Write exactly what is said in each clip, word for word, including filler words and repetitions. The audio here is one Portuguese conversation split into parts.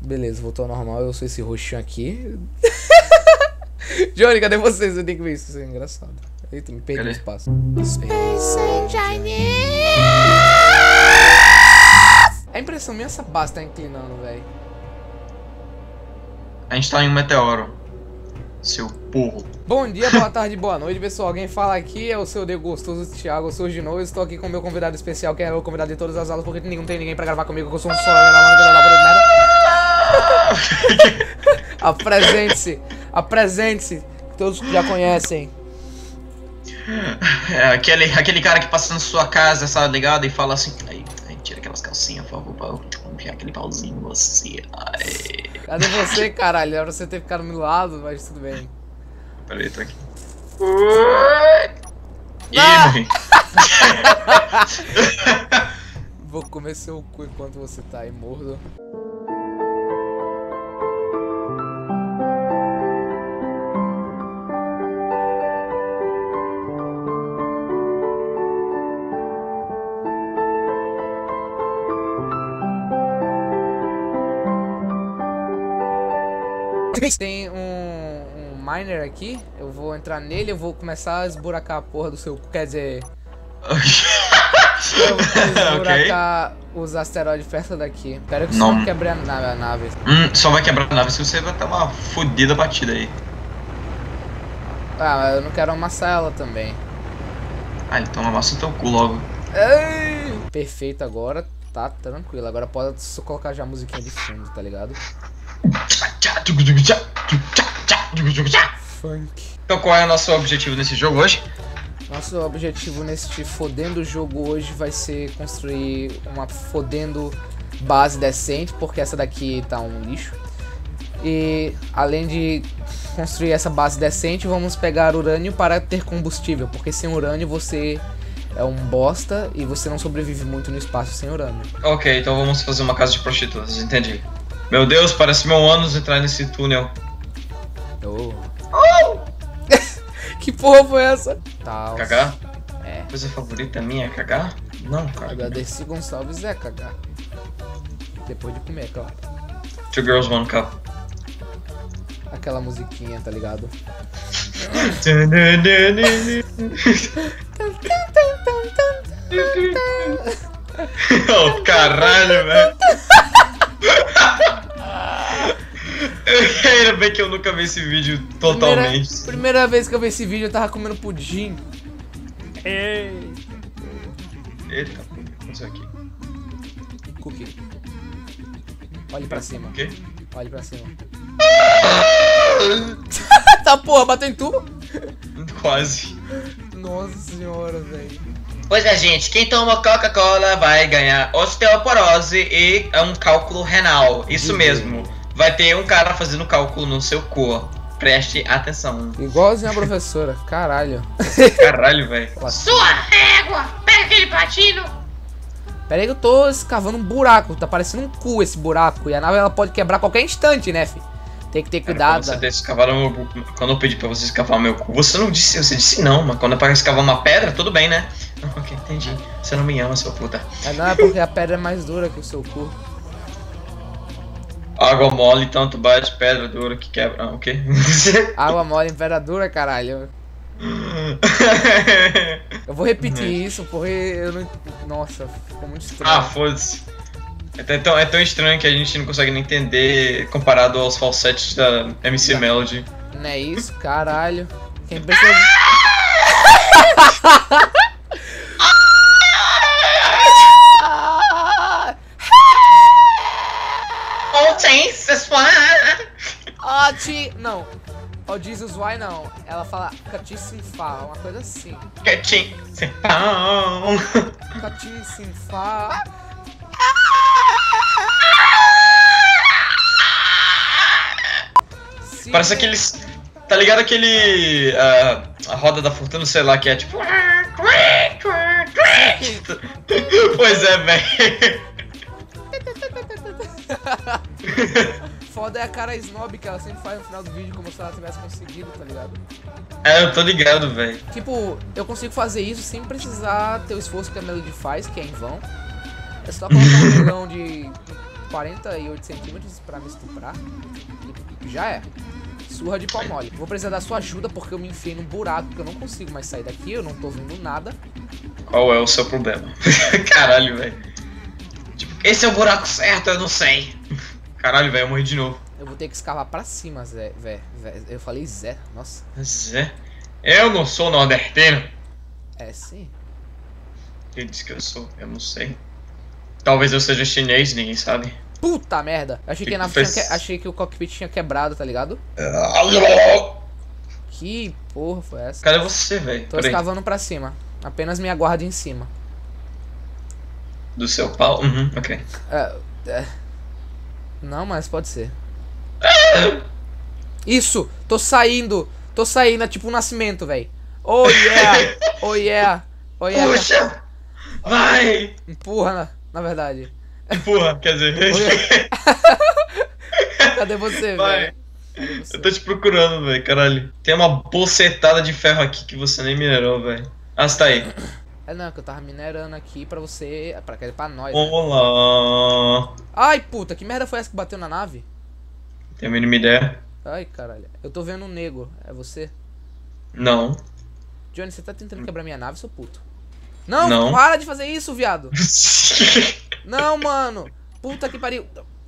Beleza, voltou ao normal. Eu sou esse roxinho aqui. Johnny, cadê você? Você tem que ver isso. Isso é engraçado. Eita, me perdi o espaço. Space Engineer! A impressão minha, essa base tá inclinando, velho. A gente tá em um meteoro. Seu porro. Bom dia, boa tarde, boa noite, pessoal. Alguém fala aqui, é o seu D gostoso Thiago. Eu sou o Gino, estou aqui com o meu convidado especial, que é o convidado de todas as aulas, porque não tem ninguém pra gravar comigo, que eu sou um só. Apresente-se, apresente-se, todos já conhecem. É, aquele, aquele cara que passa na sua casa, sabe, ligado? E fala assim, aí, aí tira aquelas calcinhas, por favor, pra eu enfiar aquele pauzinho em você. Ai. Cadê você, caralho? Era pra você ter ficado do meu lado, mas tudo bem. Peraí, tô aqui. Ih, ah! morri. Vou comer seu cu enquanto você tá aí morto. Tem um, um miner aqui, eu vou entrar nele, eu vou começar a esburacar a porra do seu... Quer dizer... eu vou esburacar okay. os asteroides perto daqui. Espero que não só quebre a nave. A nave. Hum, só vai quebrar a nave se você vai ter uma fodida batida aí. Ah, mas eu não quero amassar ela também. Ah, então amassa o teu cu logo. Ei! Perfeito agora, tá tranquilo. Agora pode só colocar já a musiquinha de fundo, tá ligado? Funk. Então qual é o nosso objetivo nesse jogo hoje? Nosso objetivo neste fodendo jogo hoje vai ser construir uma fodendo base decente, porque essa daqui tá um lixo. E além de construir essa base decente, vamos pegar urânio para ter combustível, porque sem urânio você é um bosta e você não sobrevive muito no espaço sem urânio. Ok, então vamos fazer uma casa de prostitutas, entendi. Meu Deus, parece meu ânus entrar nesse túnel. Oh. Oh! Que porra foi essa? Tá. Cagar? É. Coisa favorita minha é cagar? Não, cara. Agradeci Gonçalves é cagar. Depois de comer, claro. Two girls, one cup. Aquela musiquinha, tá ligado? Oh, caralho, velho. Ainda bem que eu nunca vi esse vídeo totalmente. Primeira, primeira vez que eu vi esse vídeo eu tava comendo pudim. Ei. Eita, o que aconteceu aqui? Cookie. Olhe pra cima. O quê? Olhe pra cima. Tá porra, bateu em tu? Quase. Nossa senhora, velho. Pois é, gente, quem toma Coca-Cola vai ganhar osteoporose e é um cálculo renal. Isso uhum. mesmo. Vai ter um cara fazendo cálculo no seu cu. Preste atenção. Igualzinho a professora. Caralho. Caralho, velho. Sua régua! Pega aquele platino! Pera aí que eu tô escavando um buraco. Tá parecendo um cu esse buraco. E a nave ela pode quebrar a qualquer instante, né, fi? Tem que ter cuidado. Quando, você escavar meu... quando eu pedi pra você escavar meu cu, você não disse, você disse não, mas quando é pra escavar uma pedra, tudo bem, né? Ok, entendi. Você não me ama, sua puta. É, não, é porque a pedra é mais dura que o seu cu. Água mole, tanto bate, pedra dura que quebra. Ah, o quê? Água mole, pedra dura, caralho. Eu vou repetir isso porque eu não... Nossa, ficou muito estranho. Ah, foda-se. É tão, é tão estranho que a gente não consegue nem entender comparado aos falsetes da M C não. Melody. Não é isso, caralho. Quem precisa de... Oh, ti... Não. Oh, Jesus, why não? Ela fala catissinfá, uma coisa assim. Catissinfá. Catissinfá. Parece aqueles... Tá ligado aquele... Uh, a roda da fortuna, sei lá, que é tipo... Pois é, velho. Foda é a cara snob que ela sempre faz no final do vídeo, como se ela tivesse conseguido, tá ligado? É, eu tô ligado, velho. Tipo, eu consigo fazer isso sem precisar ter o esforço que a Melody faz, que é em vão. É só colocar um milhão de quarenta e oito centímetros pra me estuprar. E já é. Surra de pau mole. Vou precisar da sua ajuda porque eu me enfiei num buraco que eu não consigo mais sair daqui. Eu não tô vendo nada. Qual é o seu problema? Caralho, velho. Tipo, esse é o buraco certo, eu não sei. Caralho, velho, eu morri de novo. Eu vou ter que escalar pra cima, Zé. Vé, Vé. Eu falei Zé, nossa. Zé? Eu não sou nordestino. É sim. Quem disse que eu sou? Eu não sei. Talvez eu seja chinês, ninguém sabe. Puta merda. Achei que, Que a nave fez- tinha que... Achei que o cockpit tinha quebrado, tá ligado? Que porra foi essa? Cadê você, velho? Tô Peraí. escavando pra cima. Apenas me aguarde em cima. Do seu pau? Uhum, ok. É, é. Não, mas pode ser. Isso! Tô saindo! Tô saindo, é tipo um nascimento, velho. Oh yeah! Oh yeah! Oh yeah! Puxa! Vai! Empurra, na, na verdade. Porra, quer dizer... Cadê você, Vai. velho? Cadê você? Eu tô te procurando, velho, caralho. Tem uma bocetada de ferro aqui que você nem minerou, velho. Ah, você tá aí. É não, que eu tava minerando aqui pra você. Pra, pra nós. Né? Olá. Ai, puta, que merda foi essa que bateu na nave? Tem a mínima ideia? Ai, caralho. Eu tô vendo um nego. É você? Não. Johnny, você tá tentando quebrar minha nave, seu puto? Não, Não. para de fazer isso, viado. Não, mano. Puta que pariu.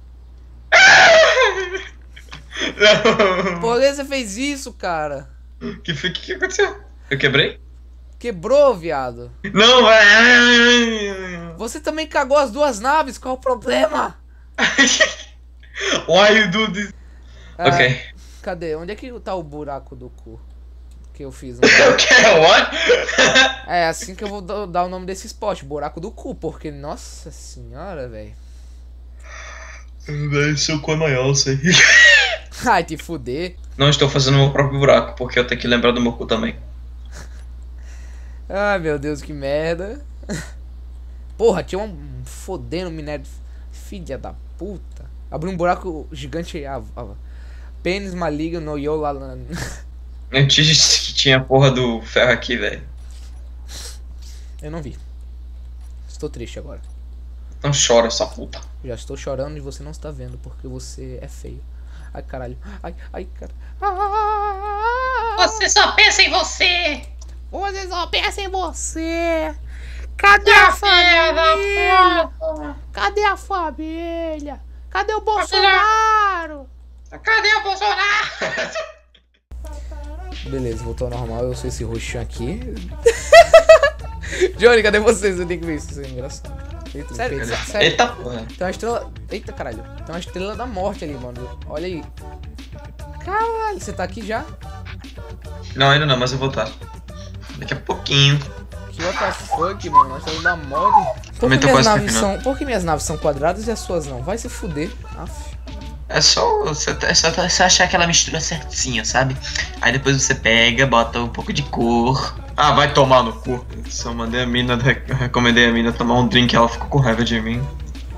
Não. Por que você fez isso, cara? Que foi? Que, que aconteceu? Eu quebrei? Quebrou, viado. Não, vai. Você também cagou as duas naves, qual o problema? Why you do this? Ah, Ok. Cadê? Onde é que tá o buraco do cu? Que eu fiz. Ok, what? É assim que eu vou da- dar o nome desse spot, buraco do cu, porque, nossa senhora, velho. Véi, seu cu é maior, eu sei. Ai, te fuder. Não estou fazendo meu próprio buraco, porque eu tenho que lembrar do meu cu também. Ai, meu Deus, que merda. Porra, tinha um fodendo minério. Filha da puta. Abriu um buraco gigante. Ah, ah, pênis maligno no Yola. Eu te disse que tinha a porra do ferro aqui, velho. Eu não vi. Estou triste agora. Não chora, essa puta. Já estou chorando e você não está vendo porque você é feio. Ai, caralho. Ai, ai, cara. Ah, Você só pensa em você. você só pensa em você. Cadê a família? Cadê a família? Cadê o Bolsonaro? Cadê o Bolsonaro? Beleza, voltou ao normal. Eu sou esse roxinho aqui. Johnny, cadê você? Você tem que ver isso. Isso é engraçado. Eita, sério, Cadê? sério. Eita porra. Tem uma estrela. Eita caralho. Tem uma estrela da morte ali, mano. Olha aí. Caralho, você tá aqui já? Não, ainda não, mas eu vou voltar. Daqui a pouquinho. Que what the fuck, mano? Uma estrela da morte. Por que, Também tô minhas quase naves terminando. são, por que minhas naves são quadradas e as suas não? Vai se fuder. Aff. É só você, é só você achar aquela mistura certinha, sabe? Aí depois você pega, bota um pouco de cor. Ah, vai tomar no cu. Só mandei a mina, recomendei a mina tomar um drink e ela ficou com raiva de mim.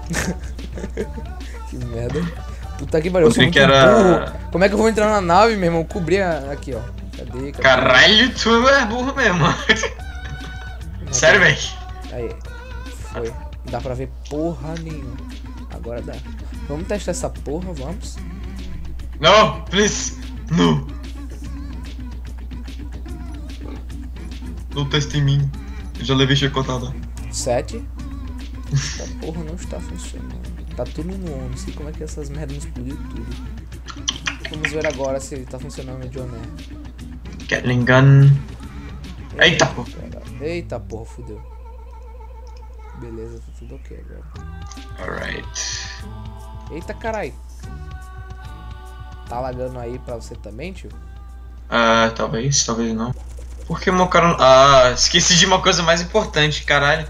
Que merda. Puta que pariu, eu O sou muito drink era- burro. Como é que eu vou entrar na nave, meu irmão? Cobrir a... aqui, ó. Cadê? Cadê? Caralho, tu é burro mesmo. Não, Sério, velho? Aí. Foi. Não dá pra ver porra nenhuma. Agora dá. Vamos testar essa porra, vamos. Não, please. Não. Não testa em mim. Eu já levei chicotada. Sete. Essa porra não está funcionando. Tá tudo no on. Não sei como é que essas merdas não explodiu tudo. Vamos ver agora se tá funcionando o John. Gatling gun. Eita, porra. Eita porra, fudeu. Beleza, tá tudo ok agora. Alright. Eita carai. Tá lagando aí pra você também, tio? Ah, talvez, talvez não. Por que meu cara. Ah, esqueci de uma coisa mais importante, caralho.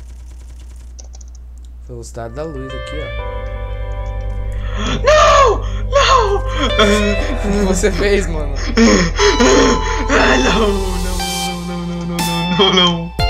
Velocidade da luz aqui, ó. Não! Não! O que você fez, mano? Ah, não, não, não, não, não, não, não, não.